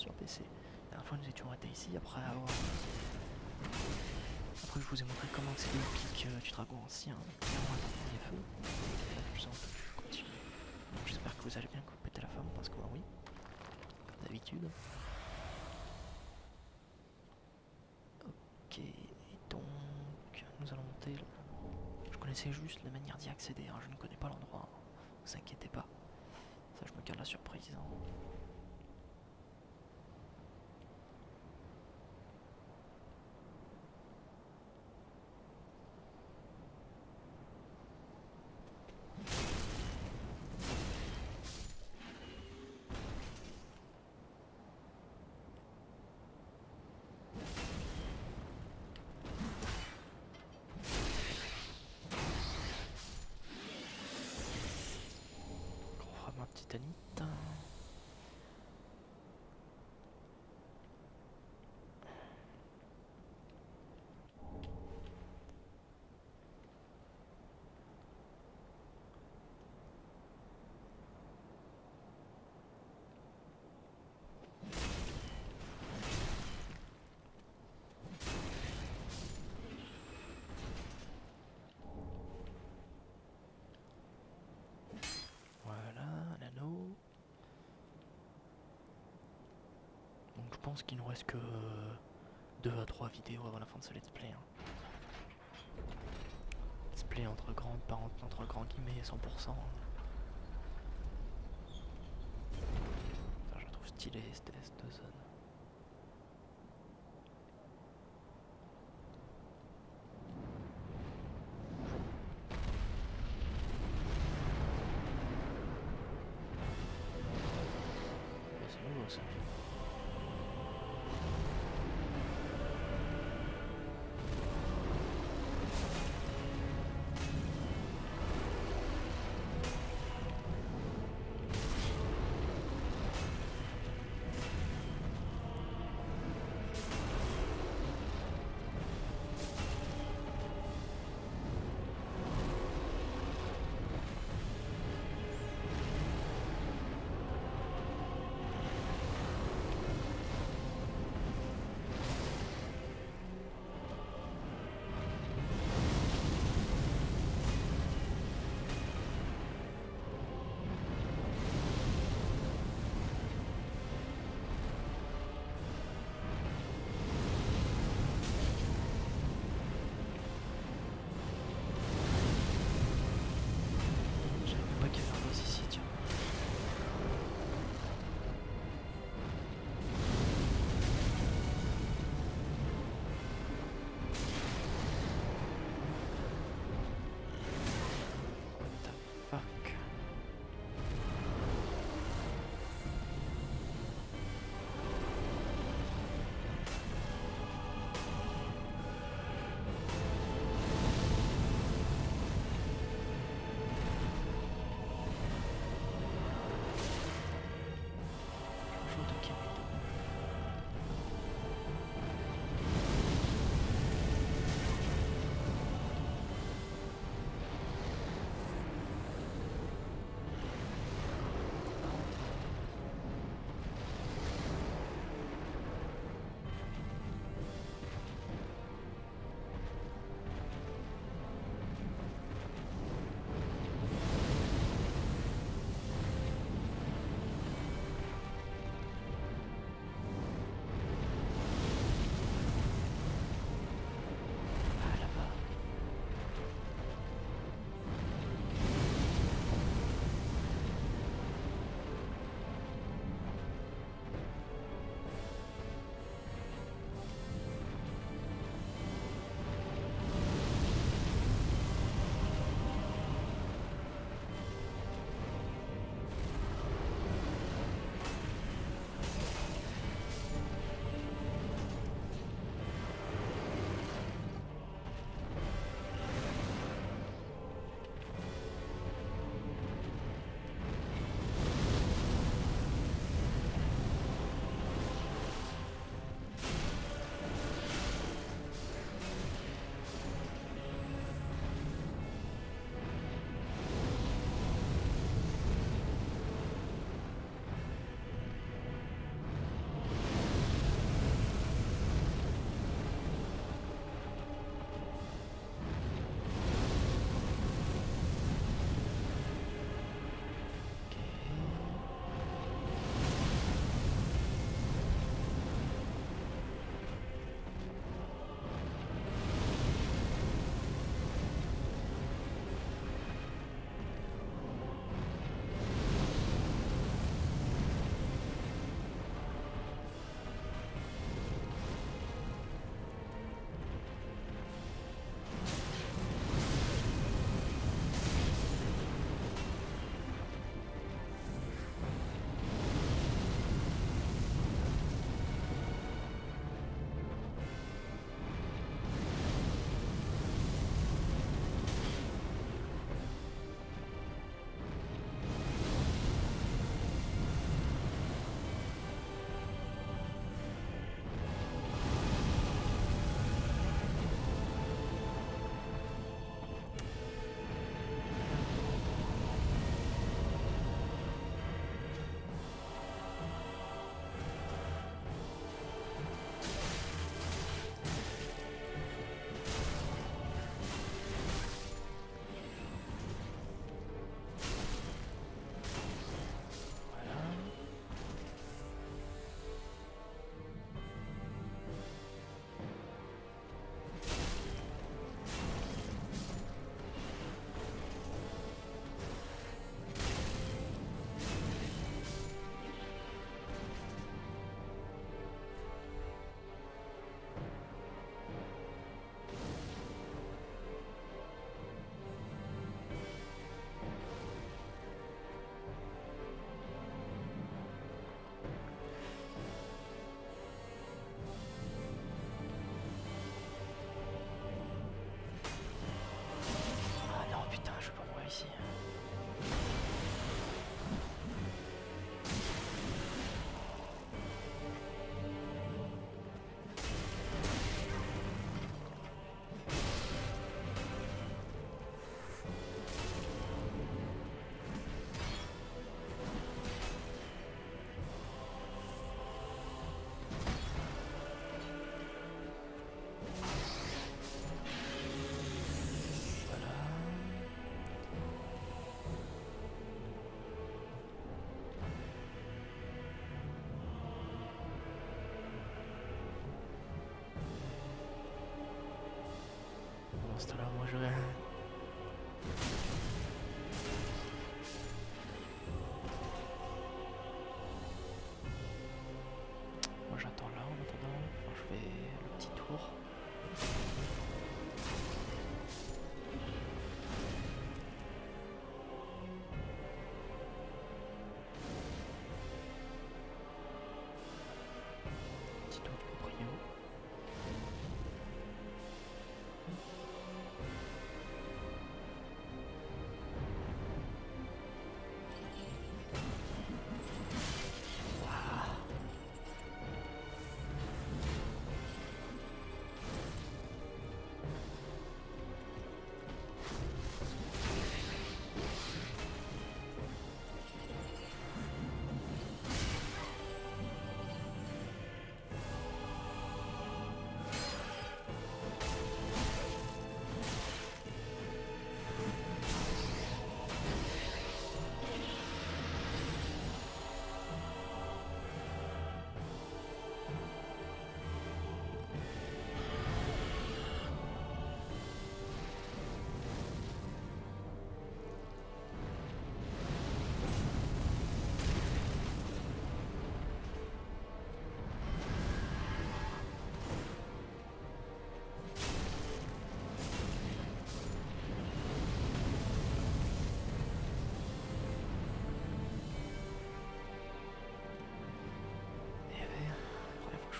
sur PC. La dernière fois nous étions arrêtés ici après avoir... Après je vous ai montré comment accéder au pic du dragon ancien, clairement dans le premier feu. Et là je sens que je continue. Donc j'espère que vous allez bien, que vous pétez la forme, parce que moi oui, comme d'habitude. Ok, et donc nous allons monter. Je connaissais juste la manière d'y accéder, hein. Je ne connais pas l'endroit, hein. Ne vous inquiétez pas. Ça je me garde la surprise. Hein. Ma petite Anite. Voilà, l'anneau. Donc je pense qu'il nous reste que 2 à 3 vidéos avant la fin de ce let's play. Hein. Let's play entre grands guillemets 100%. Ça, je la trouve stylée cette zone. C'est nouveau ça.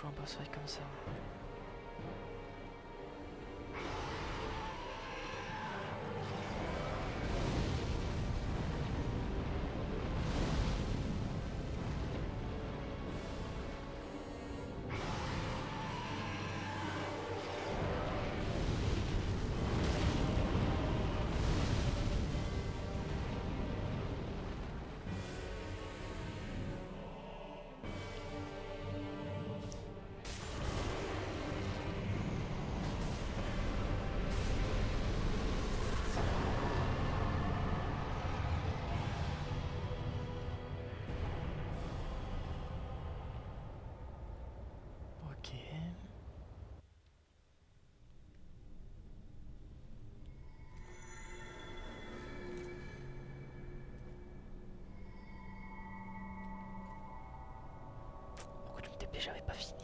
chaud un boss fight comme ça. Ok. Pourquoi tu me TP? J'avais pas fini.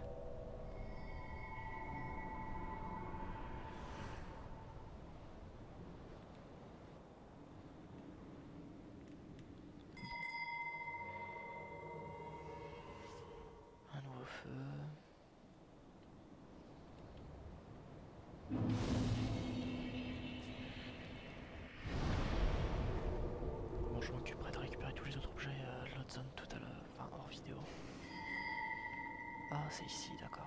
Un nouveau feu. Bon, je m'occuperai de récupérer tous les autres objets de l'autre zone tout à l'heure, enfin hors vidéo. Ah, c'est ici, d'accord.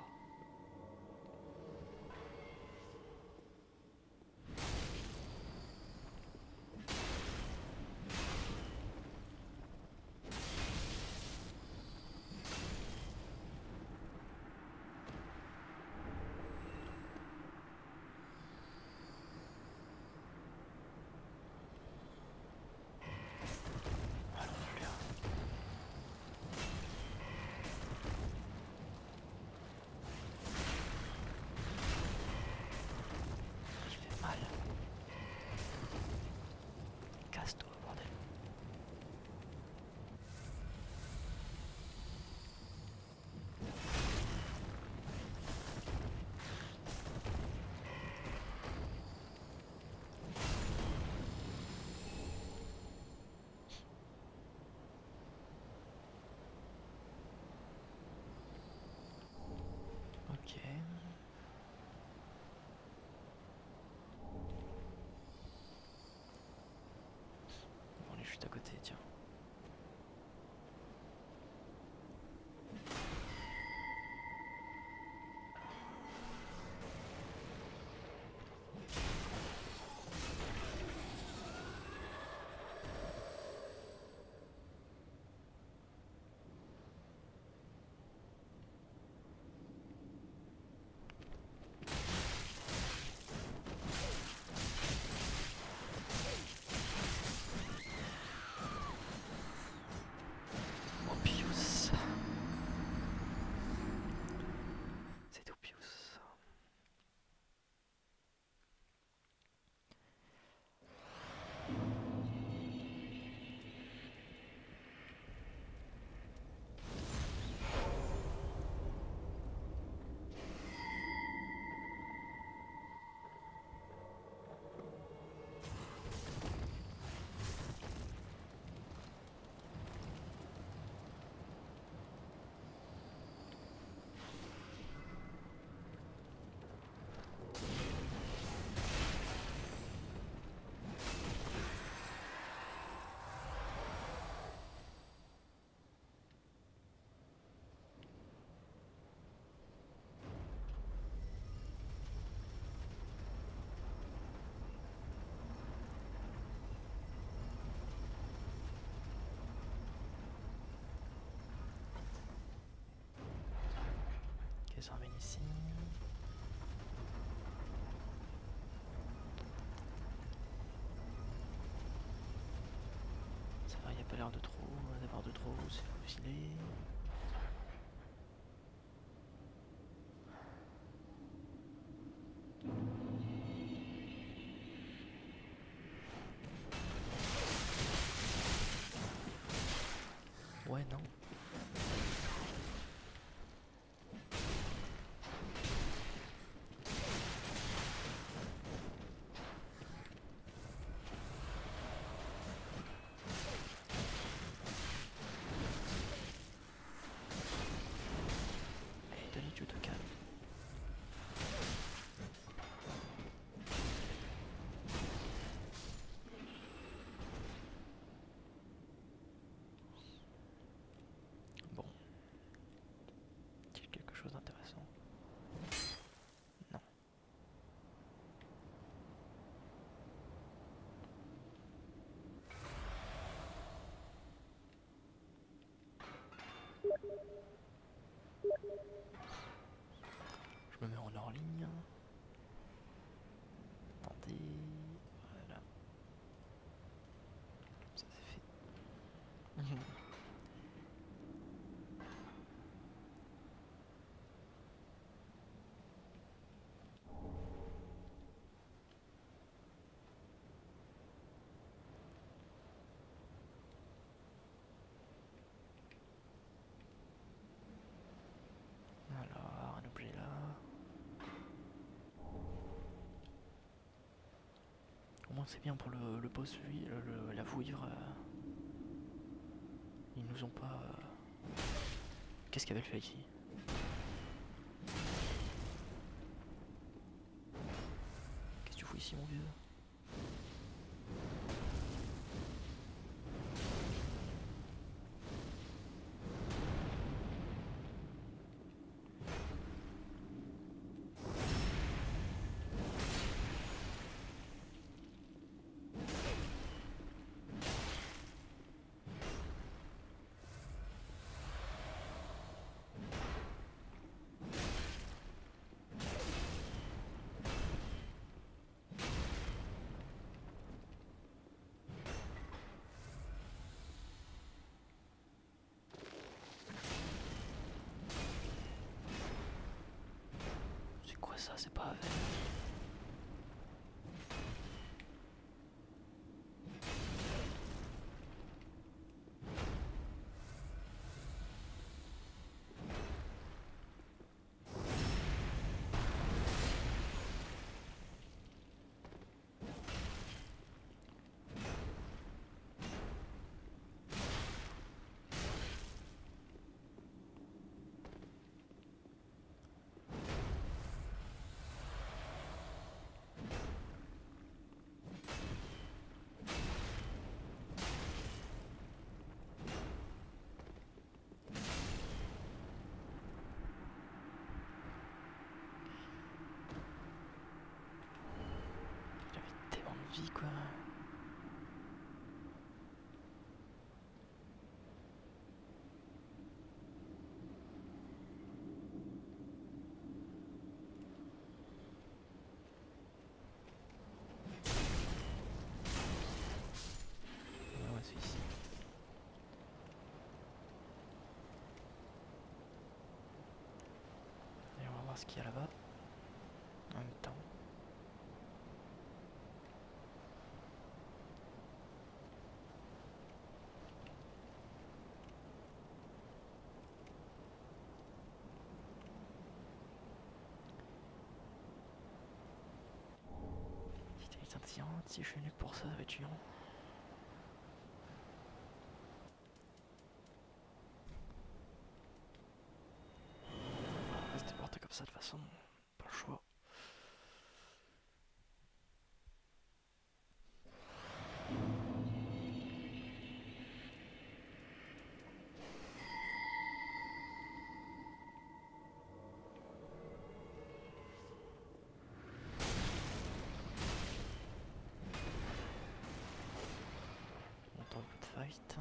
Allons, Julia. Il fait mal. Casse-toi, bordel. Ok. On est juste à côté, tiens. Mobius. C'est Mobius. Ok, ça ramène ici. Ça va, il n'y a pas l'air de trop d'avoir de trop filer. Ouais, non. Je me mets en hors ligne. Attendez. Voilà. Ça c'est fait. Alors, un objet là. Au moins c'est bien pour le boss, lui, la vouivre. Ils nous ont pas... Qu'est-ce qu'elle fait ici? Qu'est-ce que tu fous ici, mon vieux? C'est quoi ça? C'est pas avec. Tellement de vie, quoi. Ouais, c'est ici. Et on va voir ce qu'il y a là-bas. En même temps. Tiens, si je suis nul pour ça, ça va être chiant. On va rester porté comme ça de toute façon. Pas le choix. On tente un peu de fight.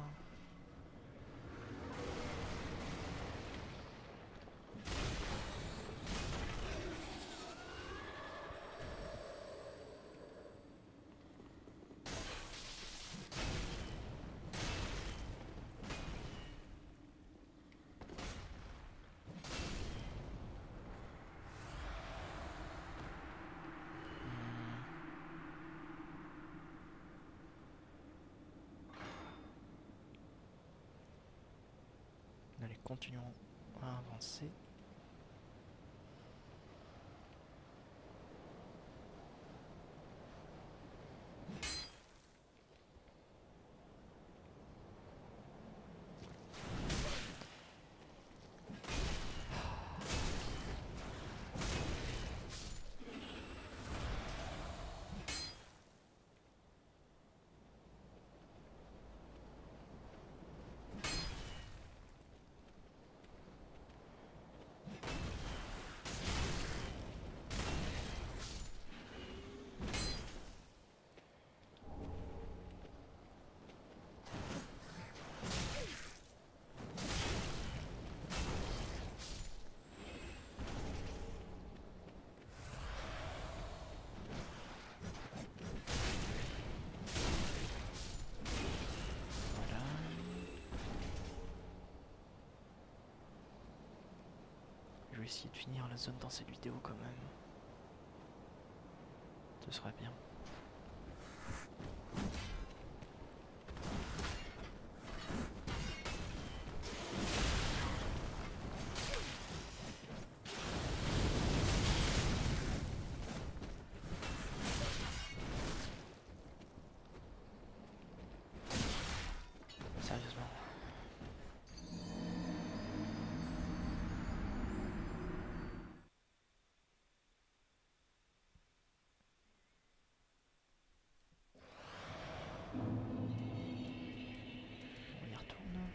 Allez, continuons à avancer. vais essayer de finir la zone dans cette vidéo quand même. Ce serait bien. Sérieusement. On y retourne.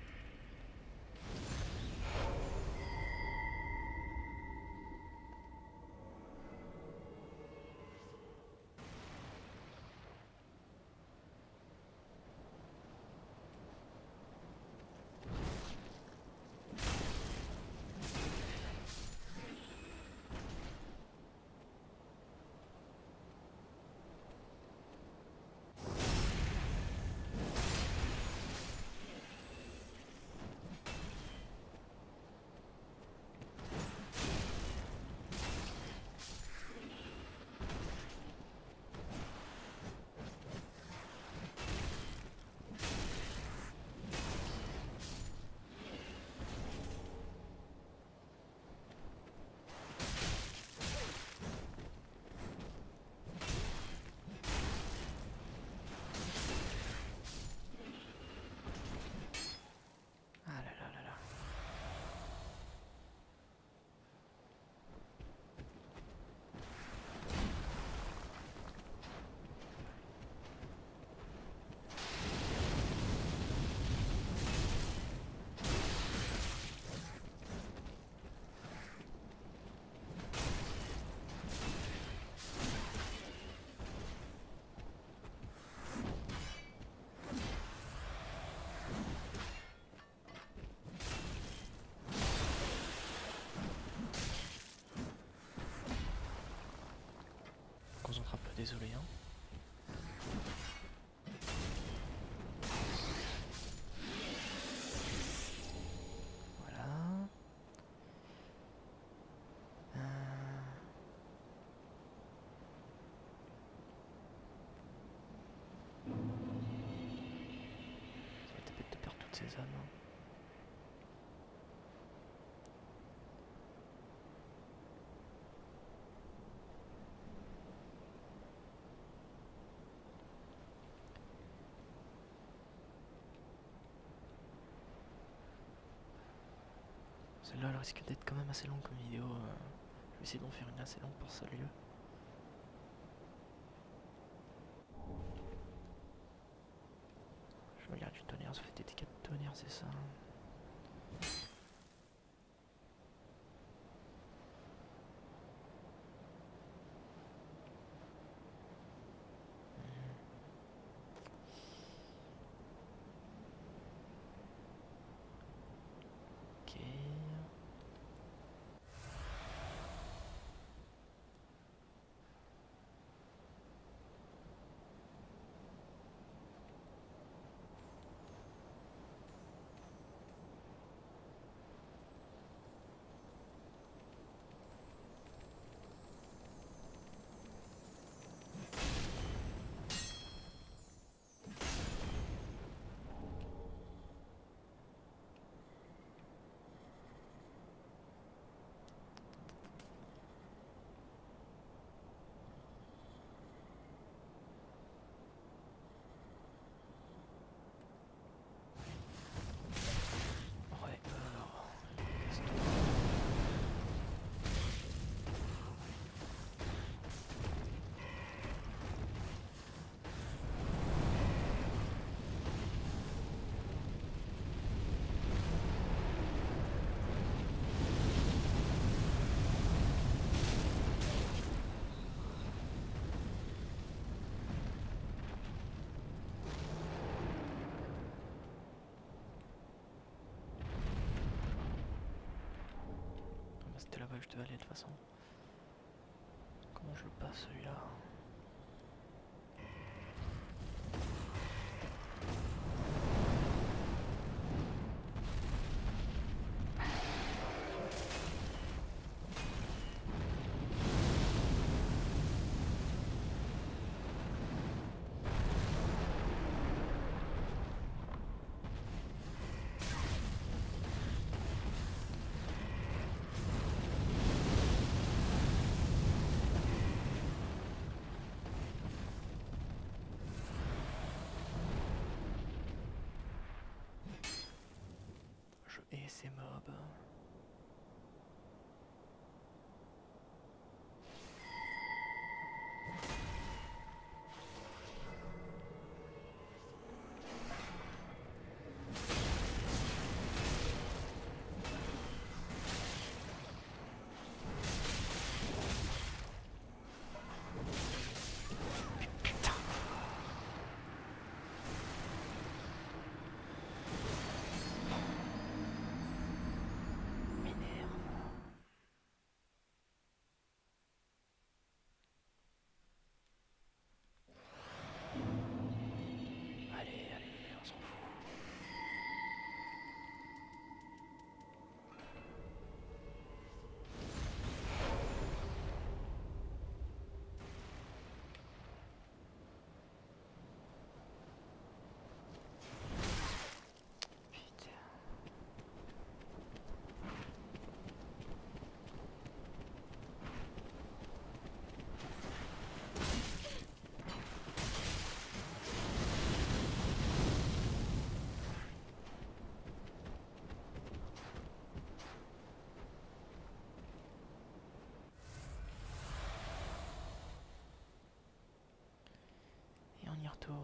Ah là là là là. Concentre un peu, désolé hein. Voilà. Ça va être bête de perdre toutes ces âmes. Hein. Celle-là elle risque d'être quand même assez longue comme vidéo. Je vais essayer d'en faire une assez longue pour ce lieu. Je regarde du tonnerre, ça fait des dégâts de tonnerre, c'est ça. Ok. Ouais, alors. Casse-toi. Ah bah, c'était là-bas que je devais aller de toute façon. Comment je le passe celui-là? ces mobs. Allez, allez, on s'en fout. Putain. Et on y retourne.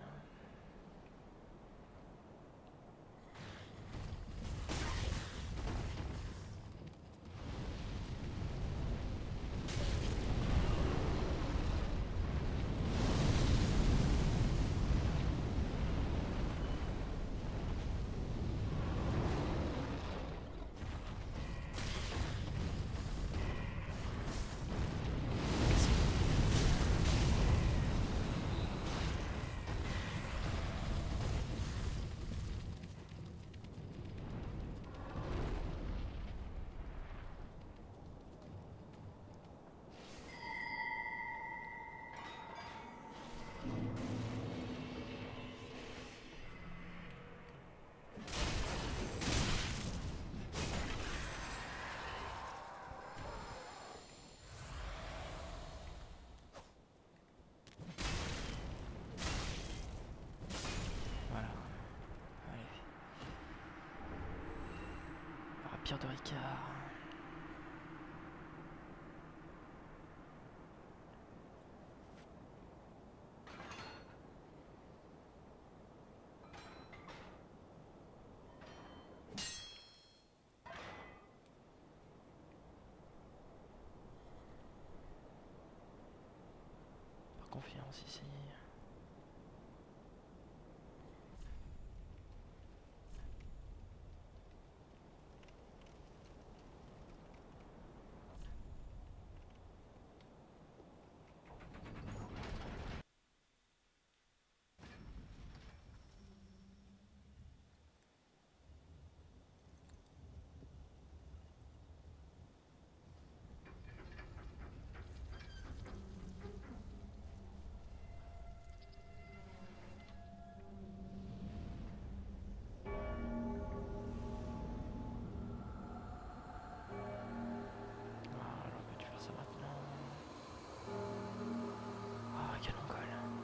Voilà. Allez. Rapier de Ricard. Pas confiance ici. Ah, j'aurais pas dû faire ça maintenant. Ah, quel mongol.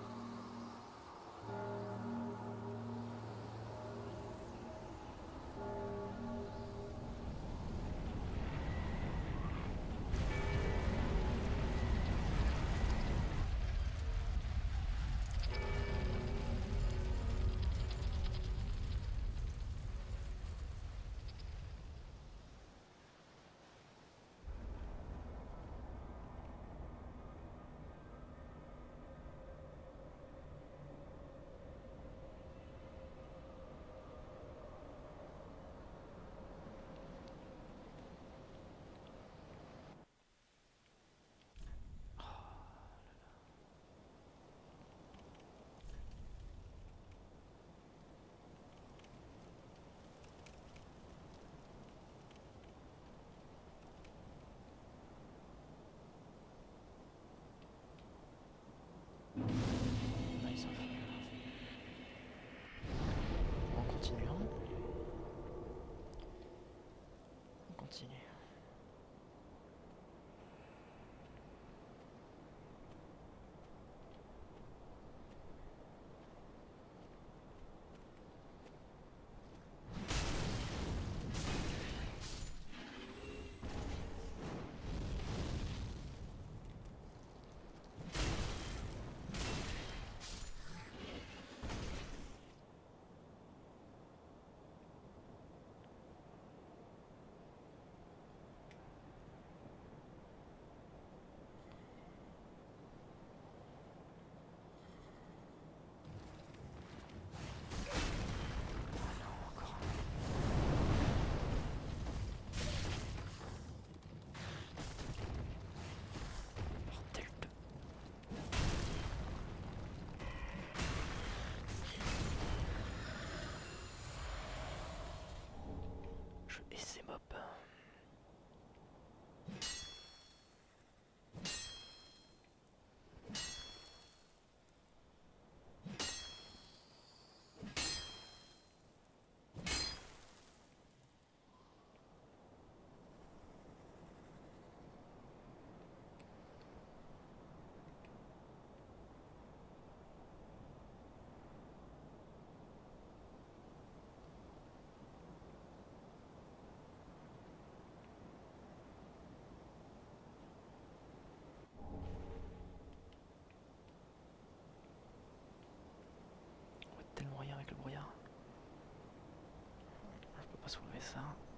Nice off. On continue, hein. On continue. va soulever ça.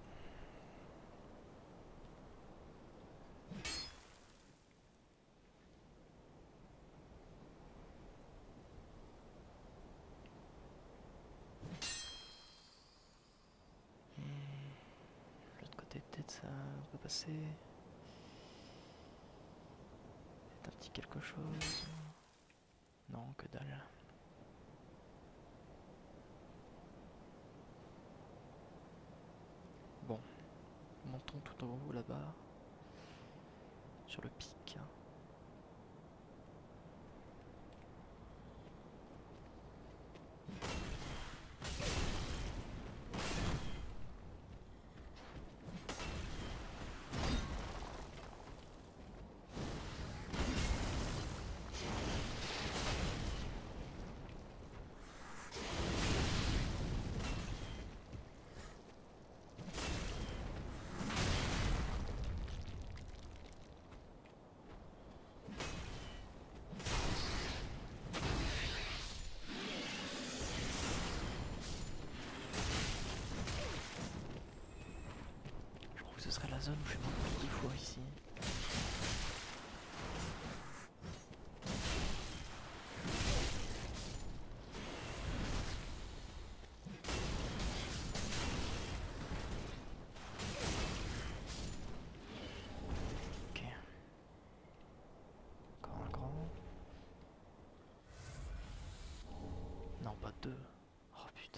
L'autre côté, peut-être ça peut passer. C'est un petit quelque chose. Non, que dalle. Bon, montons tout en haut là-bas, sur le pic. Ce serait la zone où je suis mort beaucoup de fois ici. Ok. Encore un grand. Non, pas deux. Oh putain.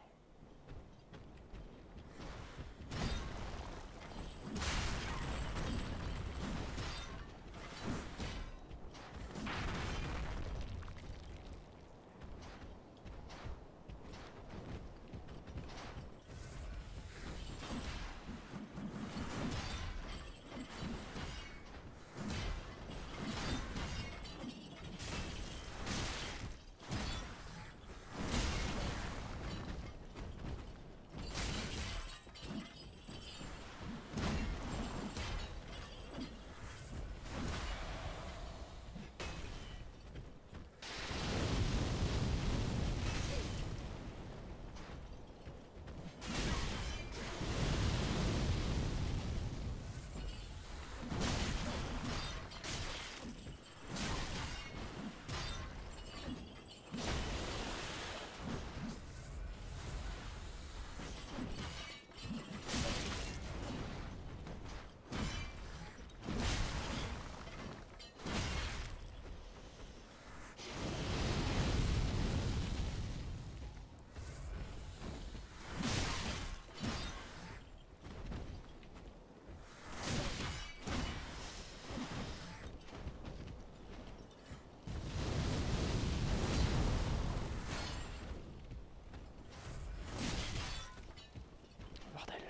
Bordel.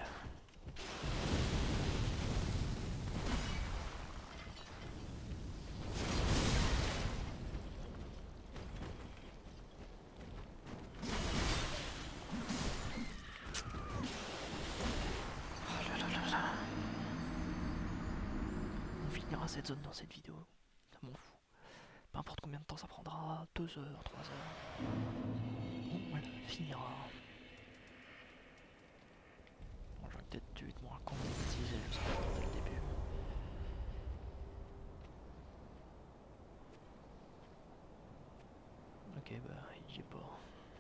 Oh là là là là. On finira cette zone dans cette vidéo. Ça m'en fout. Peu importe combien de temps ça prendra. 2 heures, 3 heures. Bon, voilà, elle finira. Bon, j'aurais peut-être dû être moins con si j'ai juste dès le début. Ok, bah, il est pas.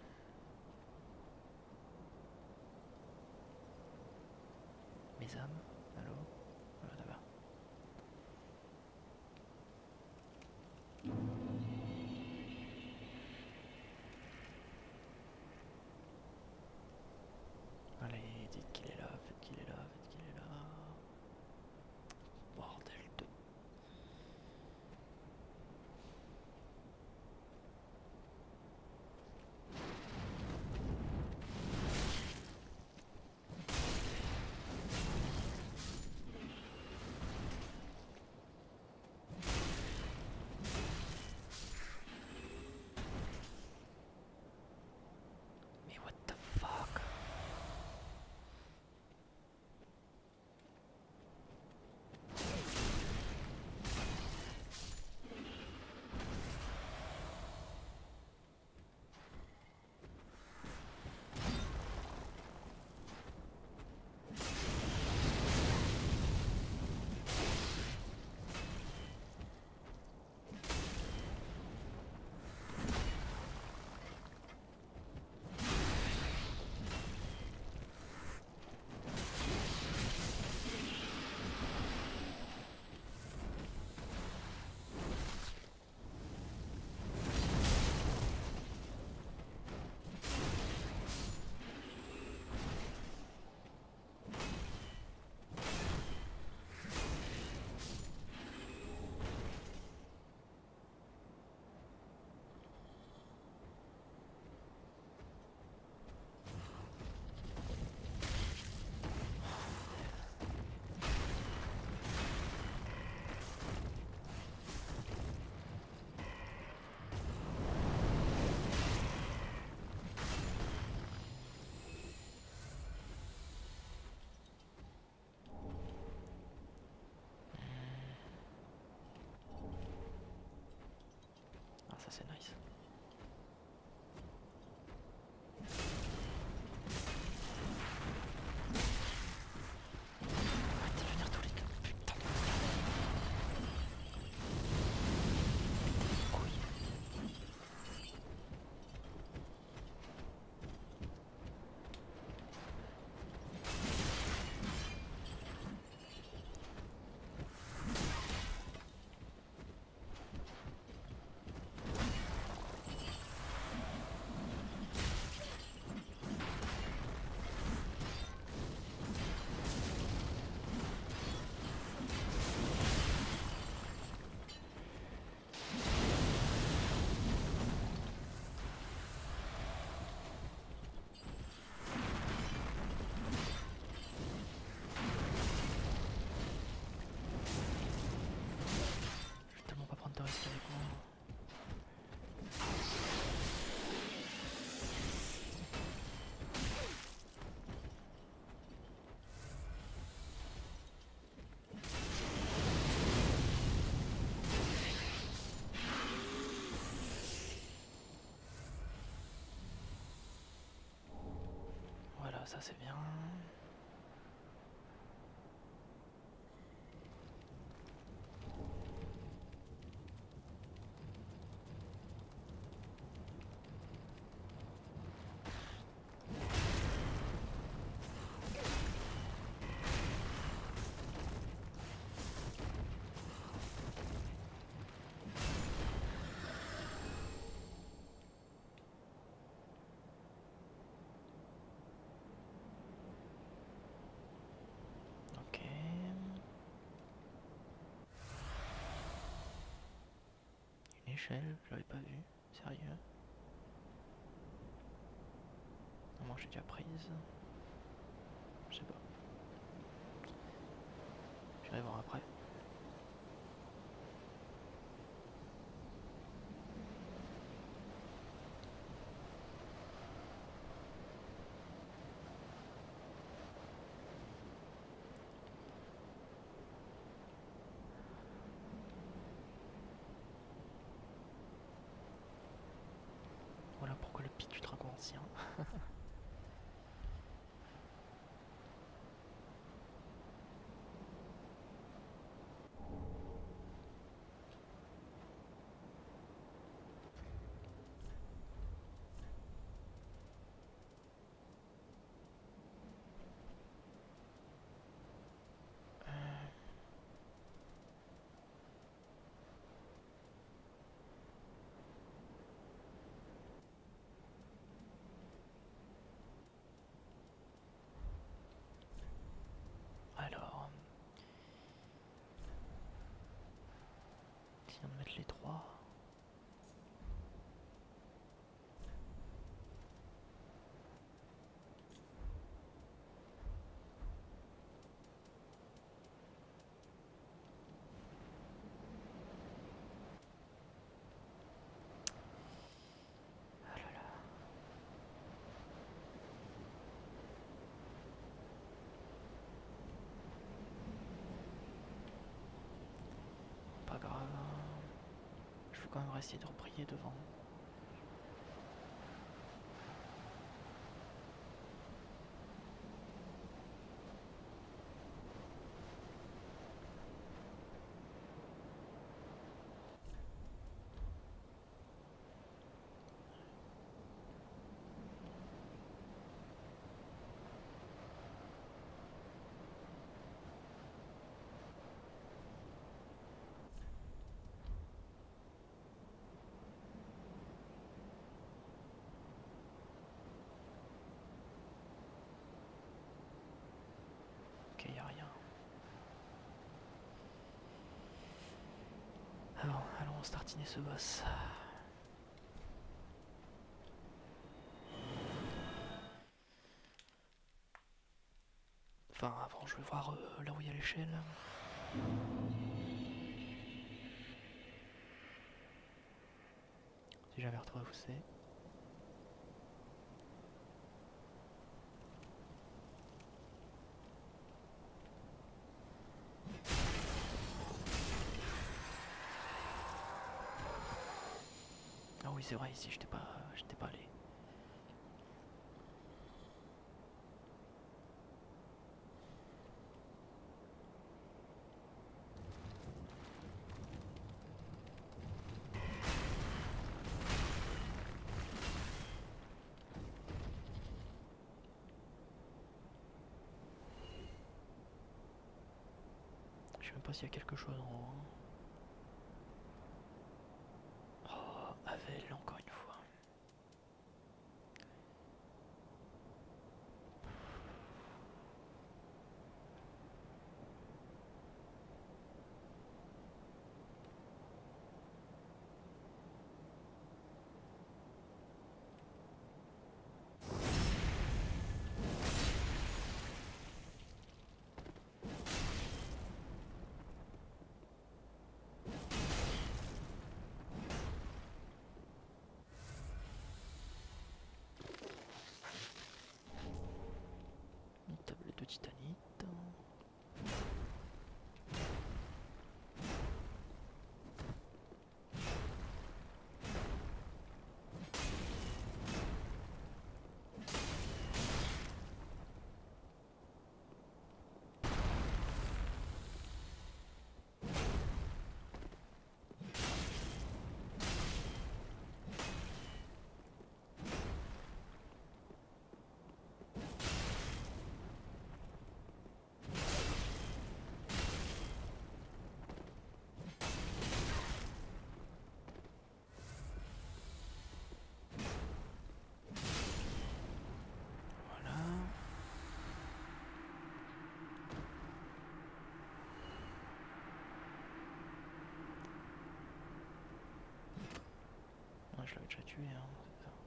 Mes âmes, allô? Voilà, là-bas. Allez, dites qu'il est là, faites qu'il est là, faites qu'il est là. Bordel de. ça c'est nice. Arrêtez de venir tous les deux, putain. Couille. Je vais tellement pas prendre de risques avec moi. Voilà, ça c'est bien. Ok. Une échelle, je l'avais pas vue. Sérieux? Moi j'ai déjà prise. Je sais pas. J'irai voir après. Voilà pourquoi le pic du dragon ancien. Alors, si on de mettre les trois. Ah là là. Pas grave. Je veux quand même essayer de reprier devant. Ok, y a rien. Alors, allons startiner ce boss. Enfin, avant, je vais voir là où il y a l'échelle. Si jamais retrouvé où c'est. oui, c'est vrai, ici, j'étais pas allé. Je sais même pas s'il y a quelque chose en haut. Oh, Havel, encore une fois. Une tablette de titanite. Voilà. Ah, je l'avais déjà tué, hein, c'est ça.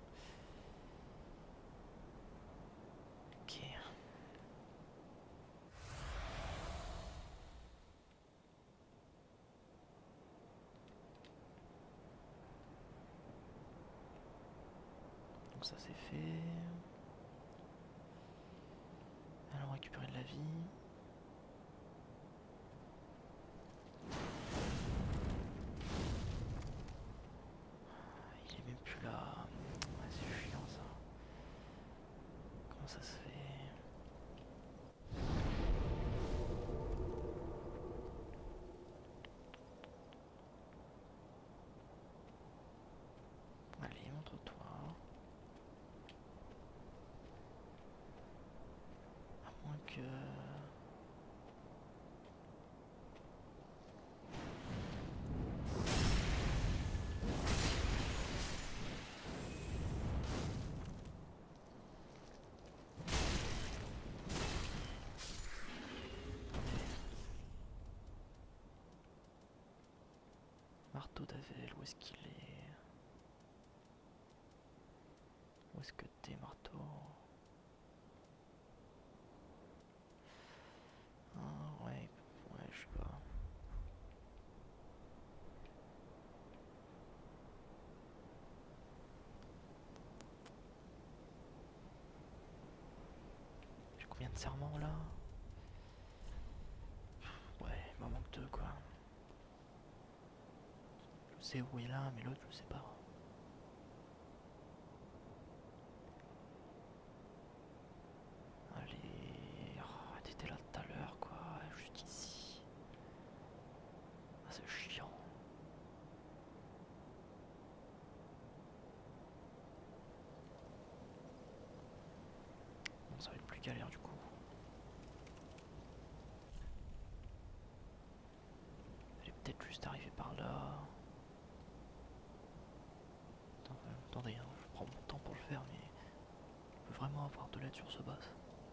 Ok. Donc ça c'est fait. Allons récupérer de la vie. Il est même plus là. Ouais, c'est chiant ça. Comment ça se fait? Allez, montre-toi. À moins que... Marteau d'Avel, où est-ce qu'il est? Où est-ce que t'es, marteau? Ah, ouais, je sais pas. J'ai combien de serments là? Ouais, il m'en manque deux quoi. Je sais où il est là, mais l'autre je sais pas. Allez, oh, t'étais là tout à l'heure quoi, juste ici. Ah, c'est chiant. Bon, ça va être plus galère du coup. Elle est peut-être juste arrivée par là. Attendez, hein, je prends mon temps pour le faire, mais je peux vraiment avoir de l'aide sur ce boss.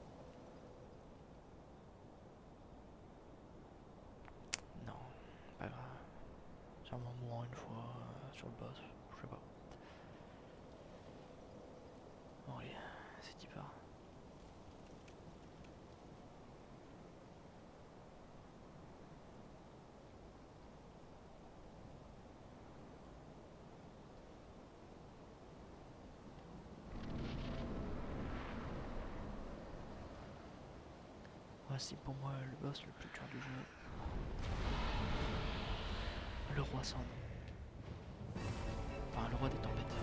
Non, pas grave. Sûrement mourant une fois sur le boss, je sais pas. Bon allez, c'est y part. Voici pour moi le boss le plus dur du jeu. Le roi sans nom. Enfin, le roi des tempêtes.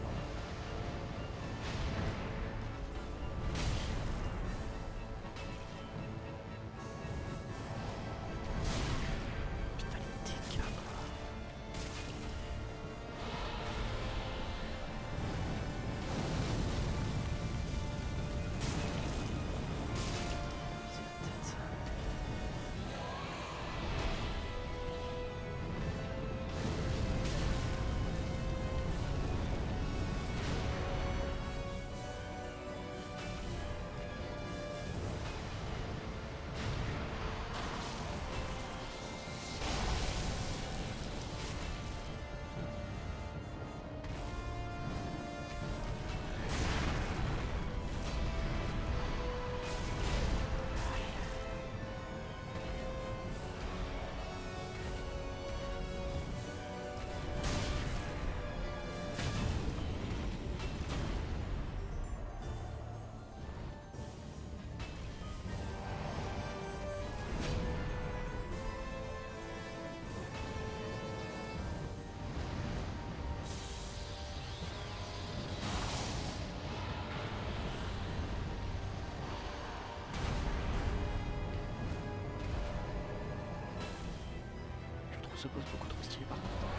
trouve ce boss beaucoup trop stylé par contre.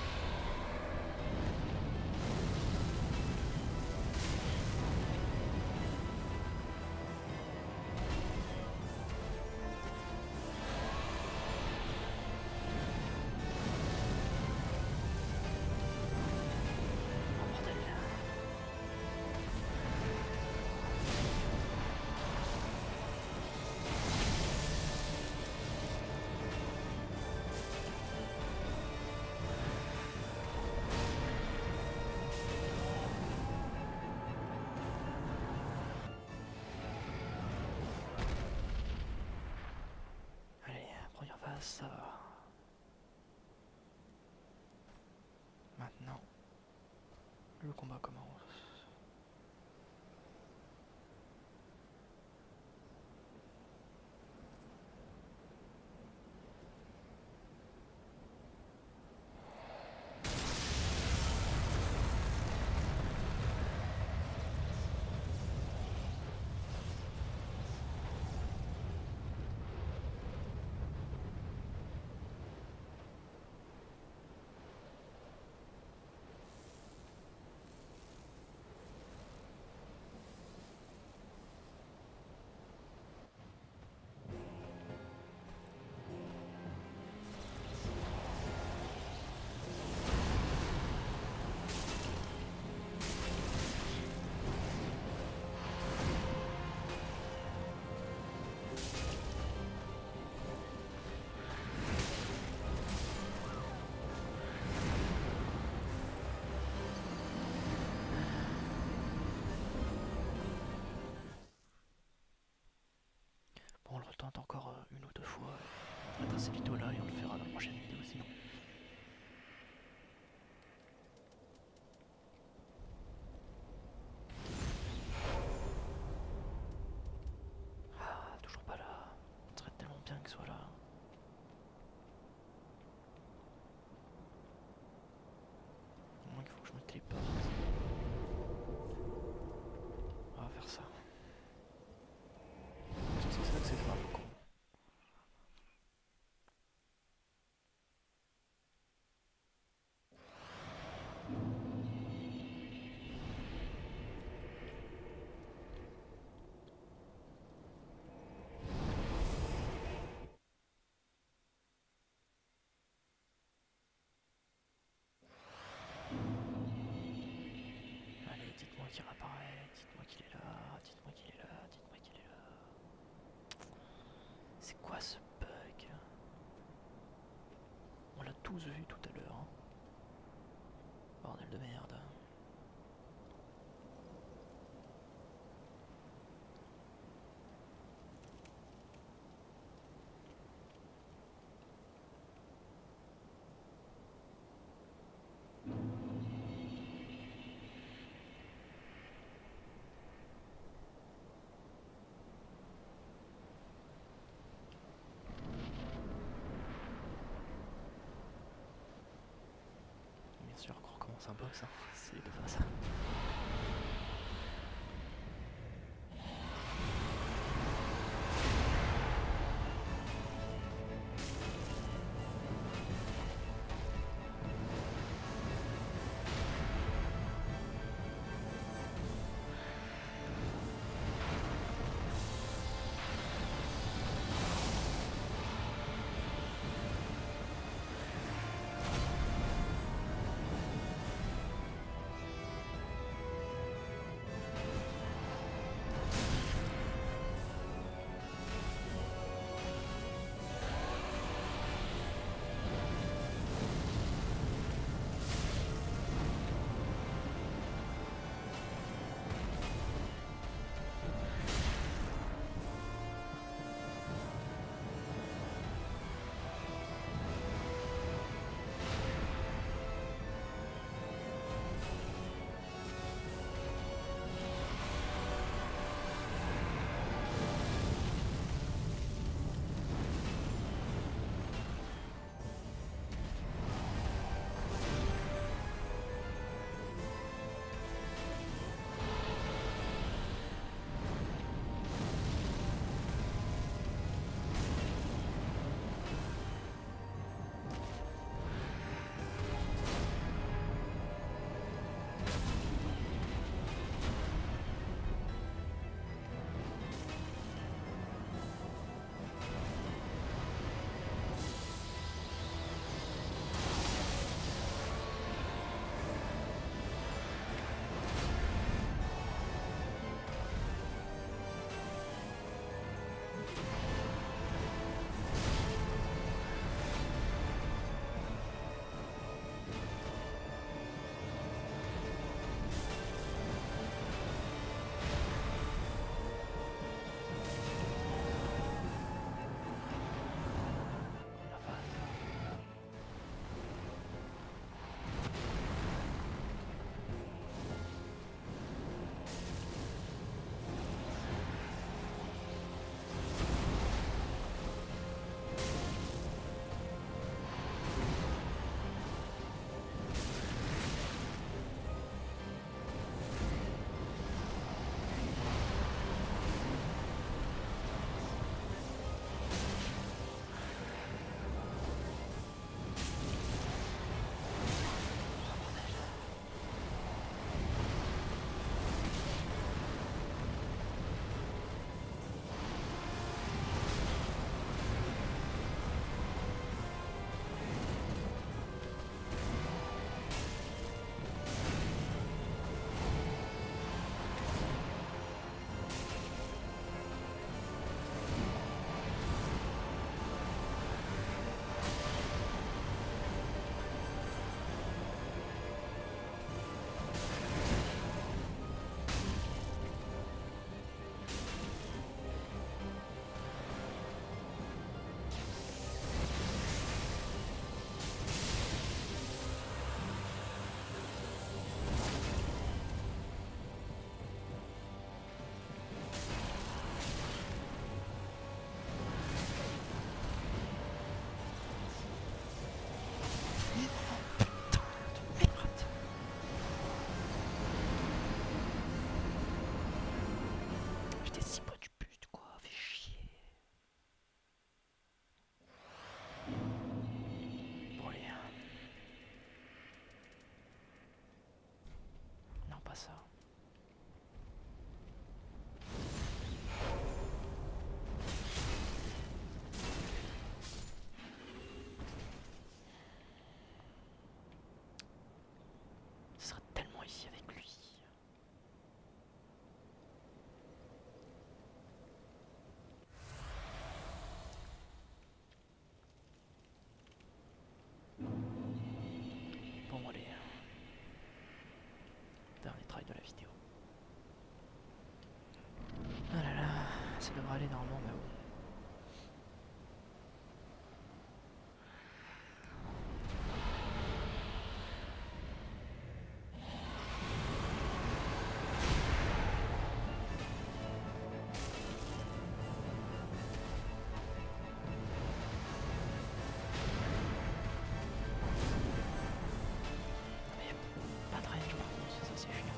Oh bordel. Allez, première phase, ça va. Maintenant, le combat commence. Bon, on le retente encore une ou deux fois. On va cette vidéo là et on le fera dans la prochaine vidéo sinon. Ah, toujours pas là. Ce serait tellement bien qu'il soit là. Au moins qu'il faut que je me téléporte. On va faire ça. C'est ça que c'est ça le con. Allez, dites-moi qu'il réapparaît, dites-moi qu'il est là, dites-moi qu'il est là, dites-moi qu'il est là. C'est quoi ce bug? On l'a tous vu tout à l'heure. Hein. Bordel de merde. Bien sûr, on recommence un box, hein. C'est de face. ça devrait aller normalement, mais bon. Pas de range par contre, ça c'est chiant.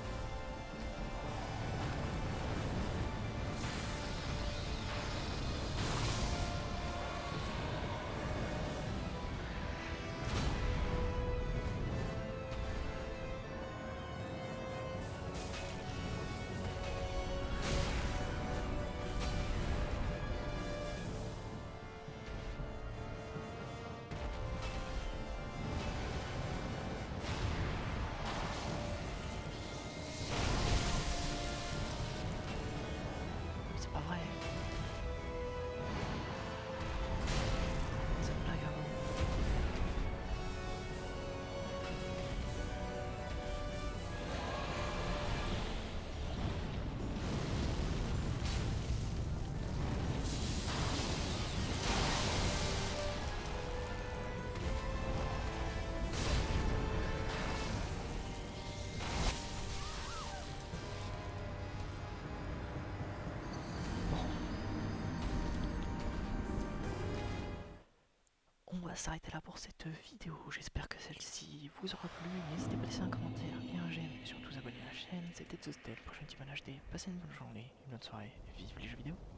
C'est pas vrai. C'est une blague avant. On va s'arrêter là pour cette vidéo, j'espère que celle-ci vous aura plu, n'hésitez pas à laisser un commentaire et un j'aime, et surtout vous abonner à la chaîne, c'était TheStel, prochaine team en HD, passez une bonne journée, une bonne soirée, vive les jeux vidéo.